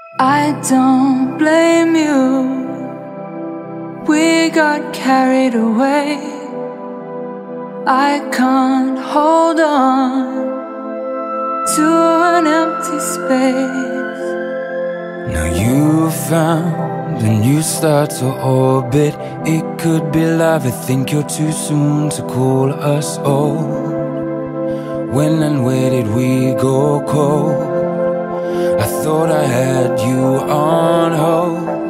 I don't blame you. We got carried away. I can't hold on to an empty space. Now you found a new star to orbit. It could be love. I think you're too soon to call us old. When and where did we go cold? I thought I had you on hold.